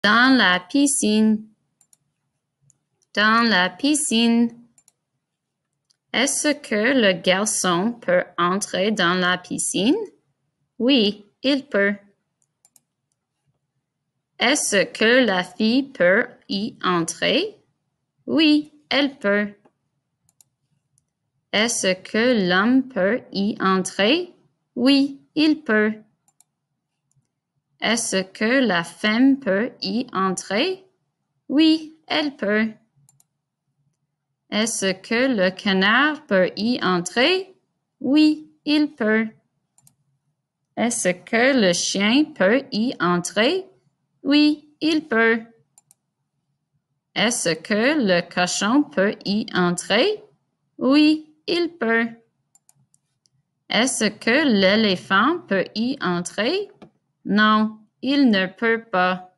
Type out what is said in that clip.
Dans la piscine. Dans la piscine. Est-ce que le garçon peut entrer dans la piscine? Oui, il peut. Est-ce que la fille peut y entrer? Oui, elle peut. Est-ce que l'homme peut y entrer? Oui, il peut. Est-ce que la femme peut y entrer? Oui, elle peut. Est-ce que le canard peut y entrer? Oui, il peut. Est-ce que le chien peut y entrer? Oui, il peut. Est-ce que le cochon peut y entrer? Oui, il peut. Est-ce que l'éléphant peut y entrer? Non, il ne peut pas.